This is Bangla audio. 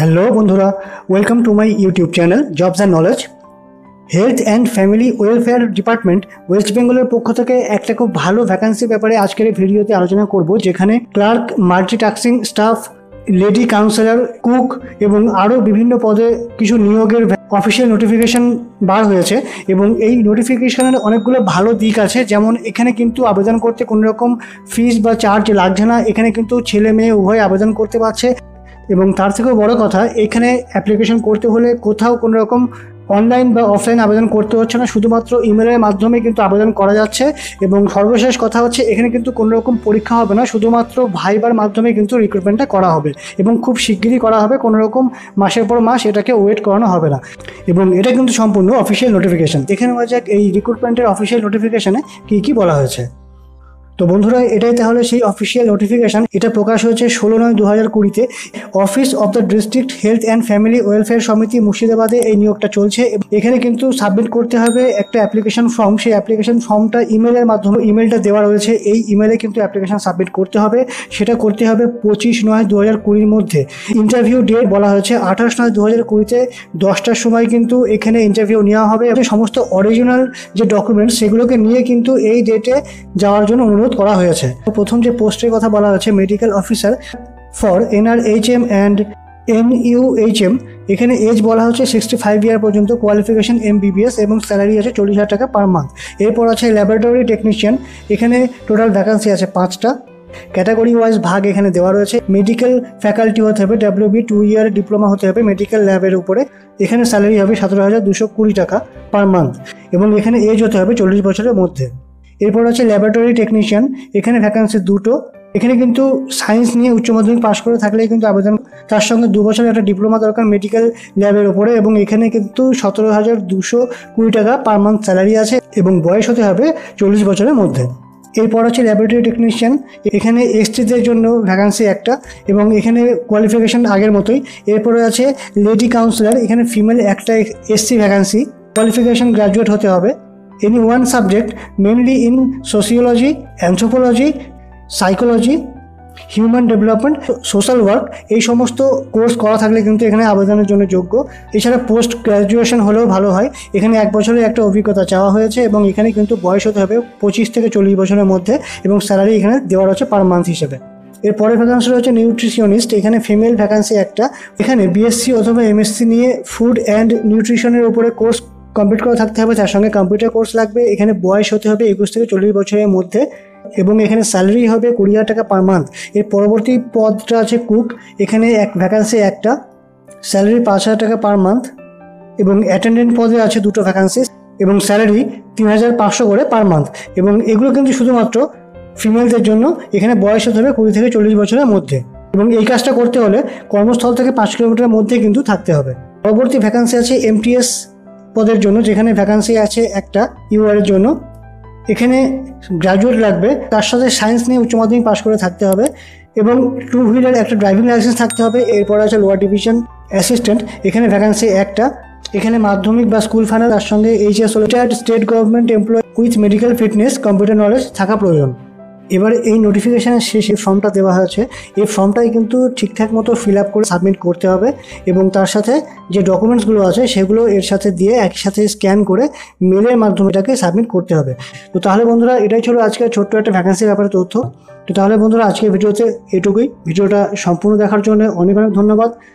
হ্যালো বন্ধুরা, welcome to my YouTube channel jobs and knowledge. Health and family welfare department west বেঙ্গলের পক্ষ থেকে একটা খুব ভালো ভ্যাকান্সি ব্যাপারে আজকের এই ভিডিওতে আলোচনা করব, যেখানে clerk, multitasking staff, lady counsellor, cook এবং আরও বিভিন্ন পদে কিছু নিয়োগের অফিসিয়াল নোটিফিকেশন বার হয়েছে। এবং এই নোটিফিকেশনের অনেকগুলো ভালো দিক আছে, যেমন এখানে কিন্তু আবেদন করতে কোনো রকম ফিস বা চার্জ লাগছে না। এখানে কিন্তু ছেলে মেয়ে উভয় আবেদন করতে পারছে। এবং তার থেকেও বড় কথা, এখানে অ্যাপ্লিকেশন করতে হলে কোথাও কোনো রকম অনলাইন বা অফলাইন আবেদন করতে হচ্ছে না, শুধুমাত্র ইমেলের মাধ্যমে কিন্তু আবেদন করা যাচ্ছে। এবং সর্বশেষ কথা হচ্ছে, এখানে কিন্তু কোনো রকম পরীক্ষা হবে না, শুধুমাত্র ভাইবার মাধ্যমে কিন্তু রিক্রুটমেন্টটা করা হবে এবং খুব শিগগিরই করা হবে। কোনো রকম মাসের পর মাস এটাকে ওয়েট করানো হবে না। এবং এটা কিন্তু সম্পূর্ণ অফিসিয়াল নোটিফিকেশান। দেখে নেওয়া যাক এই রিক্রুটমেন্টের অফিসিয়াল নোটিফিকেশানে কী কী বলা হয়েছে। তো বন্ধুরা, এটাই তাহলে সেই অফিসিয়াল নোটিফিকেশান। এটা প্রকাশ হয়েছে 16/9/2020-তে। Office of the district health and family welfare সমিতি মুর্শিদাবাদে এই নিয়োগটা চলছে। এখানে কিন্তু সাবমিট করতে হবে একটা অ্যাপ্লিকেশন ফর্ম। সেই অ্যাপ্লিকেশন ফর্মটা ইমেলের মাধ্যমে, ইমেলটা দেওয়া রয়েছে, এই ইমেলে কিন্তু অ্যাপ্লিকেশন সাবমিট করতে হবে। সেটা করতে হবে 25/9/2020 মধ্যে। ইন্টারভিউ ডেট বলা হয়েছে 28/9/2020-তে 10টার সময় কিন্তু এখানে ইন্টারভিউ নেওয়া হবে। সমস্ত অরিজিনাল যে ডকুমেন্টস সেগুলোকে নিয়ে কিন্তু এই ডেটে যাওয়ার জন্য অনুরোধ করা হয়েছে। প্রথম যে পোস্টের কথা বলা হয়েছে, medical officer for NRHM and NUHM। এখানে এজ বলা হচ্ছে 65 ইয়ার পর্যন্ত, কোয়ালিফিকেশন MBBS এবং স্যালারি আছে 40,000 টাকা পার মান্থ। এরপর আছে ল্যাবরেটরি টেকনিশিয়ান। এখানে টোটাল ভ্যাকান্সি আছে 5টা। ক্যাটাগরি ওয়াইজ ভাগ এখানে দেওয়া রয়েছে। মেডিকেল ফ্যাকাল্টি হতে হবে, WB 2 ইয়ার ডিপ্লোমা হতে হবে মেডিকেল ল্যাবের উপরে। এখানে স্যালারি হবে 17,220 টাকা পার মান্থ এবং এখানে এজ হতে হবে 40 বছরের মধ্যে। এরপর আছে ল্যাবরেটরি টেকনিশিয়ান। এখানে ভ্যাকান্সি 2টো। এখানে কিন্তু সায়েন্স নিয়ে উচ্চ মাধ্যমিক পাশ করে থাকলেই কিন্তু আবেদন, তার সঙ্গে 2 বছরের একটা ডিপ্লোমা দরকার মেডিকেল ল্যাবের উপরে। এবং এখানে কিন্তু 17,220 টাকা পার মান্থ স্যালারি আছে এবং বয়স হতে হবে 40 বছরের মধ্যে। এরপর আছে ল্যাবরেটরি টেকনিশিয়ান। এখানে এসটিদের জন্য ভ্যাকান্সি একটা এবং এখানে কোয়ালিফিকেশন আগের মতোই। এরপরে আছে লেডি কাউন্সিলর। এখানে ফিমেল একটা SC ভ্যাকান্সি, কোয়ালিফিকেশন গ্র্যাজুয়েট হতে হবে। Any one subject mainly in sociology, anthropology, psychology, human development, social work, এই সমস্ত কোর্স করা থাকলে কিন্তু এখানে আবেদনের জন্য যোগ্য। এছাড়া পোস্ট গ্র্যাজুয়েশন হলেও ভালো হয়। এখানে 1 বছরের একটা অভিজ্ঞতা চাওয়া হয়েছে এবং এখানে কিন্তু বয়স হতে হবে 25 থেকে 40 বছরের মধ্যে এবং স্যালারি এখানে দেওয়া রয়েছে পার মান্থ হিসেবে। এরপরের ভ্যাকান্সি রয়েছে নিউট্রিশনিস্ট। এখানে ফিমেল ভ্যাকান্সি একটা। এখানে BSc অথবা MSc নিয়ে ফুড অ্যান্ড নিউট্রিশনের উপরে কোর্স কমপ্লিট করা থাকতে হবে, তার সঙ্গে কম্পিউটার কোর্স লাগবে। এখানে বয়স হতে হবে 21 থেকে 40 বছরের মধ্যে এবং এখানে স্যালারি হবে 20,000 টাকা পার মান্থ। এর পরবর্তী পদটা আছে কুক। এখানে ভ্যাকান্সি একটা, স্যালারি 5,000 টাকা পার মান্থ এবং অ্যাটেন্ডেন্ট পদে আছে 2টো ভ্যাকান্সি এবং স্যালারি 3,500 করে পার মান্থ। এবং এগুলো কিন্তু শুধুমাত্র ফিমেলদের জন্য। এখানে বয়স হতে হবে 20 থেকে 40 বছরের মধ্যে এবং এই কাজটা করতে হলে কর্মস্থল থেকে 5 কিলোমিটারের মধ্যে কিন্তু থাকতে হবে। পরবর্তী ভ্যাকান্সি আছে MTS পদের জন্য, যেখানে ভ্যাকান্সি আছে একটা UR এর জন্য। এখানে গ্র্যাজুয়েট লাগবে, তার সাথে সায়েন্স নিয়ে উচ্চ মাধ্যমিক পাশ করে থাকতে হবে এবং 2 হুইলার একটা ড্রাইভিং লাইসেন্স থাকতে হবে। এরপর আছে লোয়ার ডিভিশন অ্যাসিস্ট্যান্ট। এখানে ভ্যাকান্সি একটা। এখানে মাধ্যমিক বা স্কুল ফাইনাল, তার সঙ্গে HS retired state government employ with medical fitness, computer knowledge থাকা প্রয়োজন। এবার এই নোটিফিকেশানের শেষে ফর্মটা দেওয়া হয়েছে, এই ফর্মটাই কিন্তু ঠিকঠাক মতো ফিল আপ করে সাবমিট করতে হবে এবং তার সাথে যে ডকুমেন্টসগুলো আছে সেগুলো এর সাথে দিয়ে একই সাথে স্ক্যান করে মেলের মাধ্যমে এটাকে সাবমিট করতে হবে। তো তাহলে বন্ধুরা, এটাই ছিল আজকের ছোট্ট একটা ভ্যাকান্সির ব্যাপারে তথ্য। তো তাহলে বন্ধুরা, আজকের ভিডিওতে এটুকুই। ভিডিওটা সম্পূর্ণ দেখার জন্য অনেক অনেক ধন্যবাদ।